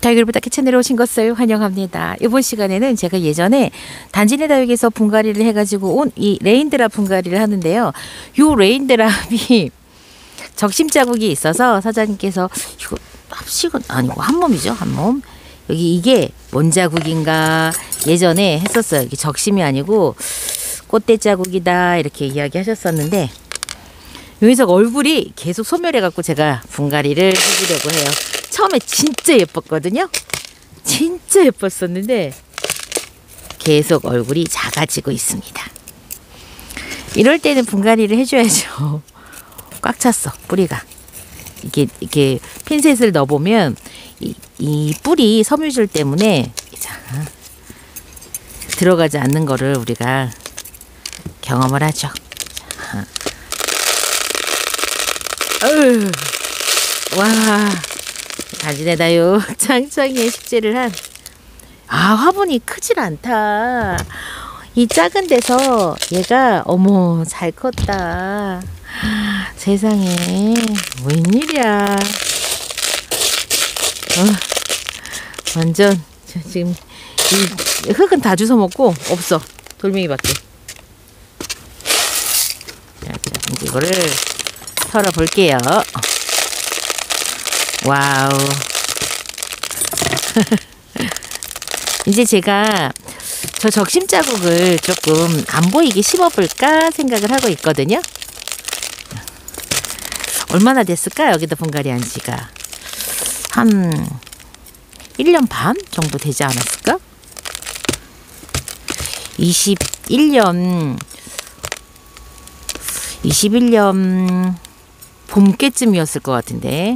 다육이부탁 채널에 오신 것을 환영합니다. 이번 시간에는 제가 예전에 단지내 다육에서 분갈이를 해가지고 온 이 레인드랍 분갈이를 하는데요. 요 레인드랍이 적심 자국이 있어서 사장님께서 이거 합식은 아니고 한 몸이죠, 한 몸. 여기 이게 뭔 자국인가 예전에 했었어요. 이게 적심이 아니고 꽃대 자국이다 이렇게 이야기하셨었는데 요 녀석 얼굴이 계속 소멸해갖고 제가 분갈이를 해주려고 해요. 처음에 진짜 예뻤거든요. 진짜 예뻤었는데 계속 얼굴이 작아지고 있습니다. 이럴 때는 분갈이를 해줘야죠. 꽉 찼어 뿌리가. 이렇게 핀셋을 넣어보면 이 뿌리 섬유질 때문에 들어가지 않는 거를 우리가 경험을 하죠. 와, 단지내다요 창창이에 식재를 한 화분이 크질 않다. 이 작은 데서 얘가 어머 잘 컸다. 세상에 웬일이야. 완전 지금 이 흙은 다 주워 먹고 없어. 돌멩이밖에. 자, 이제 이거를 털어 볼게요. 와우. 이제 제가 저 적심 자국을 조금 안 보이게 심어볼까 생각을 하고 있거든요. 얼마나 됐을까? 여기다 분갈이 한 지가 한 1년 반 정도 되지 않았을까? 21년 봄께쯤이었을 것 같은데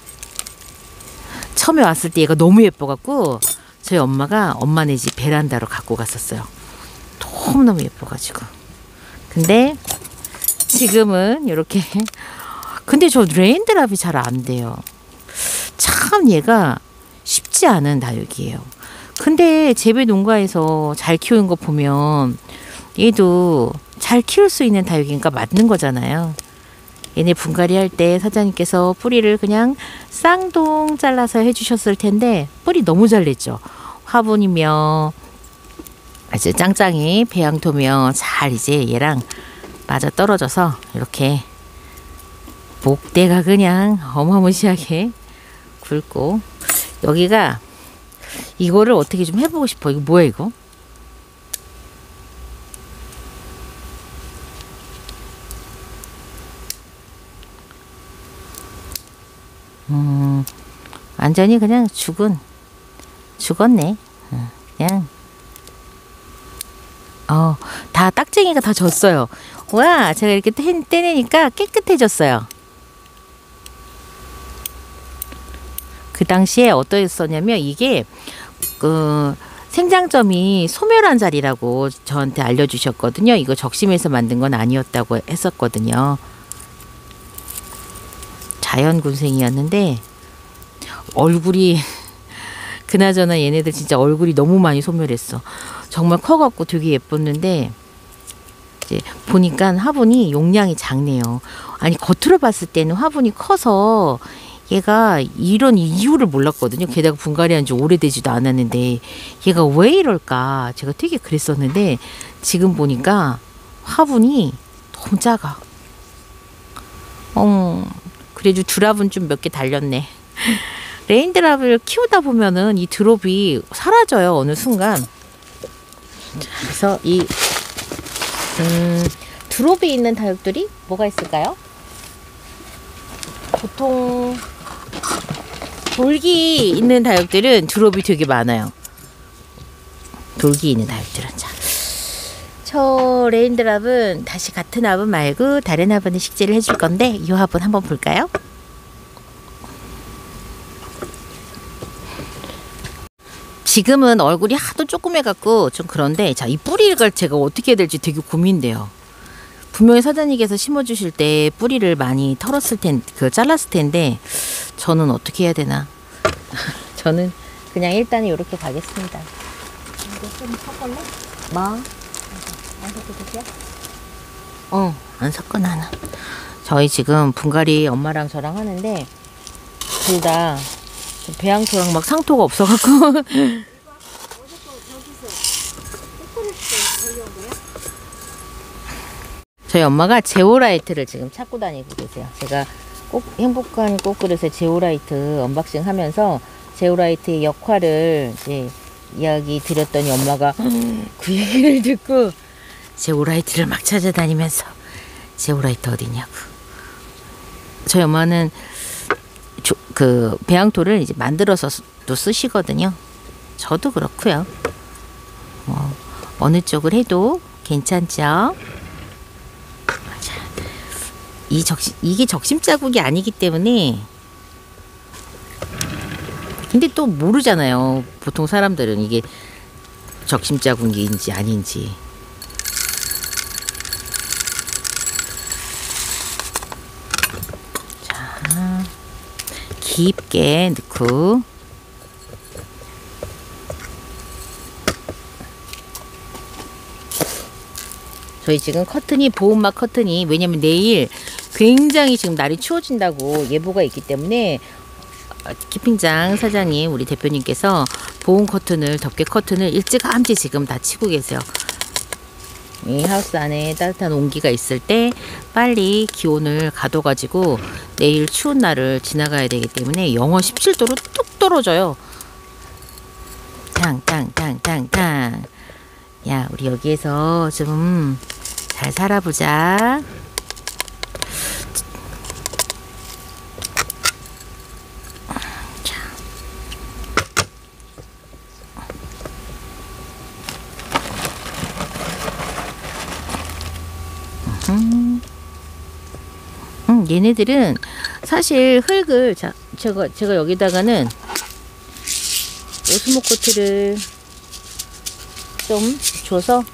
처음에 왔을 때 얘가 너무 예뻐갖고 저희 엄마가 엄마네 집 베란다로 갖고 갔었어요. 너무너무 예뻐가지고. 근데 지금은 이렇게 근데 저 레인드랍이 잘 안 돼요. 참 얘가 쉽지 않은 다육이에요. 근데 재배 농가에서 잘 키우는 거 보면 얘도 잘 키울 수 있는 다육이니까 맞는 거잖아요. 얘네 분갈이 할 때 사장님께서 뿌리를 그냥 쌍동 잘라서 해주셨을 텐데 뿌리 너무 잘 냈죠. 화분이며 아주 짱짱이 배양토며 잘 이제 얘랑 맞아 떨어져서 이렇게 목대가 그냥 어마무시하게 굵고 여기가 이거를 어떻게 좀 해보고 싶어. 이거 뭐야 이거? 완전히 그냥 죽었네. 그냥 다 딱쟁이가 다 졌어요. 와, 제가 이렇게 떼내니까 깨끗해졌어요. 그 당시에 어떠했었냐면 이게 생장점이 소멸한 자리라고 저한테 알려주셨거든요. 이거 적심해서 만든 건 아니었다고 했었거든요. 자연군생이었는데 얼굴이 그나저나 얘네들 진짜 얼굴이 너무 많이 소멸했어. 정말 커갖고 되게 예뻤는데 이제 보니까 화분이 용량이 작네요. 아니 겉으로 봤을 때는 화분이 커서 얘가 이런 이유를 몰랐거든요. 게다가 분갈이한 지 오래되지도 않았는데 얘가 왜 이럴까 제가 되게 그랬었는데 지금 보니까 화분이 너무 작아. 그래도 드랍은 좀 몇 개 달렸네. 레인드랍을 키우다 보면은 이 드롭이 사라져요. 어느 순간. 그래서 이 드롭이 있는 다육들이 뭐가 있을까요? 보통 돌기 있는 다육들은 드롭이 되게 많아요. 돌기 있는 다육들은. 자, 저 레인드랍은 다시 같은 화분 말고 다른 화분에 식재를 해줄 건데 이 화분 한번 볼까요? 지금은 얼굴이 하도 조그매갖고 좀 그런데 자, 이 뿌리를 제가 어떻게 해야 될지 되게 고민돼요. 분명히 사장님께서 심어주실 때 뿌리를 많이 털었을 잘랐을 텐데 저는 어떻게 해야 되나? 저는 그냥 일단은 이렇게 가겠습니다. 이거 좀 섞을래? 뭐? 안 섞어도 되지? 안 섞어 나는. 저희 지금 분갈이 엄마랑 저랑 하는데 둘 다 배양토랑 막 상토가 없어갖고. 저희 엄마가 제오라이트를 지금 찾고 다니고 계세요. 제가 꼭 행복한 꽃그릇의 제오라이트 언박싱 하면서 제오라이트의 역할을 이제 이야기 드렸더니 엄마가 그 얘기를 듣고 제오라이트를 막 찾아다니면서 제오라이트 어디냐고. 저희 엄마는 그 배양토를 이제 만들어서도 쓰시거든요. 저도 그렇고요. 뭐 어느 쪽을 해도 괜찮죠. 이게 적심 자국이 아니기 때문에. 근데 또 모르잖아요. 보통 사람들은 이게 적심 자국인지 아닌지. 자, 깊게 넣고. 저희 지금 커튼이 보온막 커튼이, 왜냐면 내일 굉장히 지금 날이 추워진다고 예보가 있기 때문에 키핑장 사장님, 우리 대표님께서 보온 커튼을, 덮개 커튼을 일찌감치 지금 다 치고 계세요. 이 하우스 안에 따뜻한 온기가 있을 때 빨리 기온을 가둬가지고 내일 추운 날을 지나가야 되기 때문에 영하 17도로 뚝 떨어져요. 탕탕탕탕탕. 야, 우리 여기에서 좀 잘 살아보자. 얘네들은 사실 흙을, 제가 여기다가는 오스모 코트를 좀 줘서,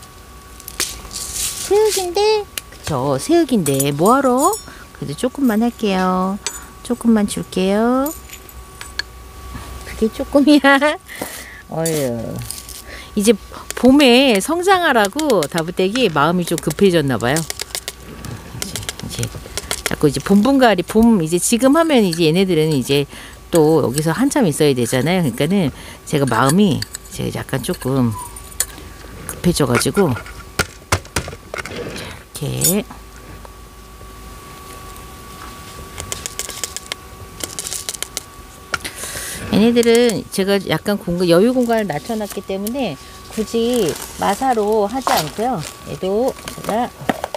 새흙인데, 그쵸, 새흙인데 뭐하러? 그래도 조금만 할게요. 조금만 줄게요. 그게 조금이야. 어휴. 이제 봄에 성장하라고 다부떼기 마음이 좀 급해졌나봐요. 이제 자꾸 이제 봄분갈이, 봄 이제 지금 하면 이제 얘네들은 이제 또 여기서 한참 있어야 되잖아요. 그러니까는 제가 마음이 이제 약간 조금 급해져가지고 이렇게 얘네들은 제가 약간 여유 공간을 낮춰놨기 때문에 굳이 마사로 하지 않고요. 얘도 제가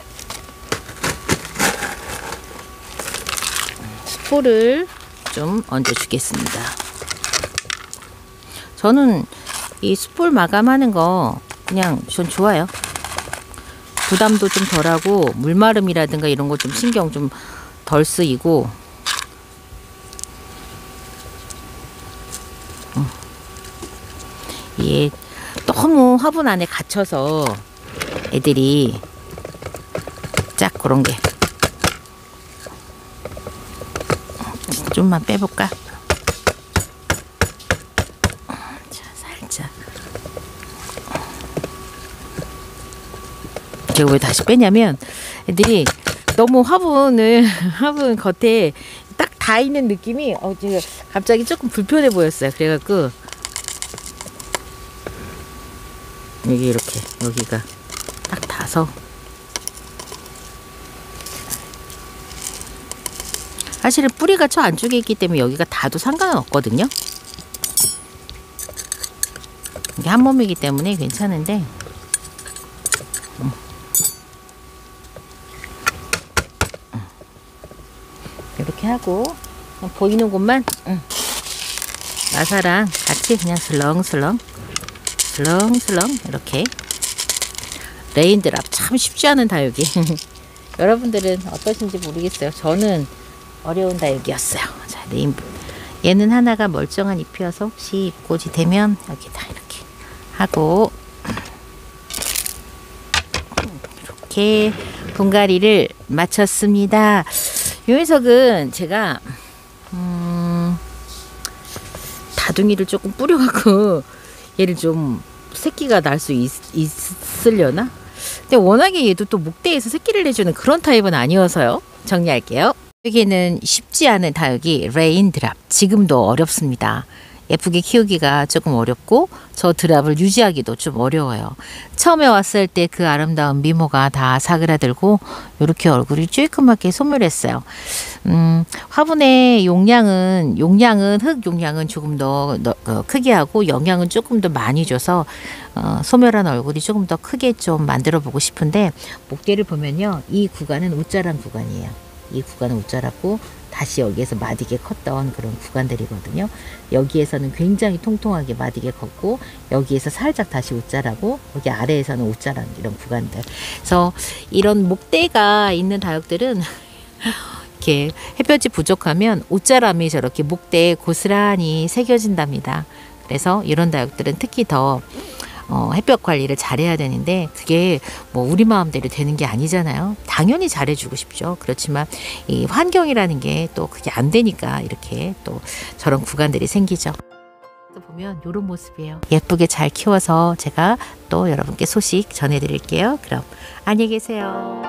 스포를 좀 얹어 주겠습니다. 저는 이 숯불 마감하는 거 그냥 전 좋아요. 부담도 좀 덜하고 물마름이라든가 이런 거 좀 신경 좀 덜 쓰이고. 이게 너무 화분 안에 갇혀서 애들이 짝 그런 게. 좀만 빼볼까? 자, 살짝. 제가 왜 다시 빼냐면 애들이 너무 화분 겉에 딱 다 있는 느낌이 제가 갑자기 조금 불편해 보였어요. 그래갖고 여기 이렇게 여기가 딱 닿아서. 사실은 뿌리가 저 안쪽에 있기 때문에 여기가 닿아도 상관은 없거든요. 이게 한 몸이기 때문에 괜찮은데. 이렇게 하고 그냥 보이는 곳만 마사랑 같이 그냥 슬렁슬렁 이렇게. 레인드랍 참 쉽지 않은 다육이. 여러분들은 어떠신지 모르겠어요. 저는 어려운 다육이었어요. 자, 얘는 하나가 멀쩡한 잎이어서 혹시 잎꽂이 되면 여기다 이렇게 하고, 이렇게 분갈이를 마쳤습니다. 요 녀석은 제가 다둥이를 조금 뿌려갖고 얘를 좀 새끼가 날 수 있으려나? 근데 워낙에 얘도 또 목대에서 새끼를 내주는 그런 타입은 아니어서요. 정리할게요. 여기는 쉽지 않은 다육이 레인드랍. 지금도 어렵습니다. 예쁘게 키우기가 조금 어렵고 저 드랍을 유지하기도 좀 어려워요. 처음에 왔을 때 그 아름다운 미모가 다 사그라들고 이렇게 얼굴이 쬐끄맣게 소멸했어요. 화분의 용량은 흙 용량은 조금 더 크게 하고 영양은 조금 더 많이 줘서 소멸한 얼굴이 조금 더 크게 좀 만들어 보고 싶은데, 목대를 보면요, 이 구간은 웃자란 구간이에요. 이 구간은 웃자랐고 다시 여기에서 마디게 컸던 그런 구간들이거든요. 여기에서는 굉장히 통통하게 마디게 컸고 여기에서 살짝 다시 웃자라고, 여기 아래에서는 웃자란 이런 구간들. 그래서 이런 목대가 있는 다육들은 이렇게 햇볕이 부족하면 옷자람이 저렇게 목대에 고스란히 새겨진답니다. 그래서 이런 다육들은 특히 더 햇볕 관리를 잘해야 되는데, 그게 뭐 우리 마음대로 되는 게 아니잖아요. 당연히 잘해주고 싶죠. 그렇지만 이 환경이라는 게 또 그게 안 되니까 이렇게 또 저런 구간들이 생기죠. 보면 이런 모습이에요. 예쁘게 잘 키워서 제가 또 여러분께 소식 전해드릴게요. 그럼 안녕히 계세요.